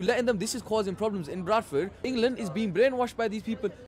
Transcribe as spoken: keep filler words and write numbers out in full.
letting them, this is causing problems in Bradford. England is being brainwashed by these people.